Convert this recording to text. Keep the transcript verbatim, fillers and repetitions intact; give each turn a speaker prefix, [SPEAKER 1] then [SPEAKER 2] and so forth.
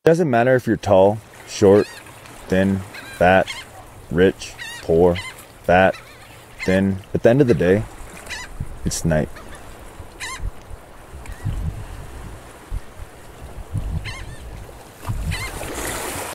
[SPEAKER 1] Doesn't matter if you're tall, short, thin, fat, rich, poor, fat, thin. At the end of the day, it's night.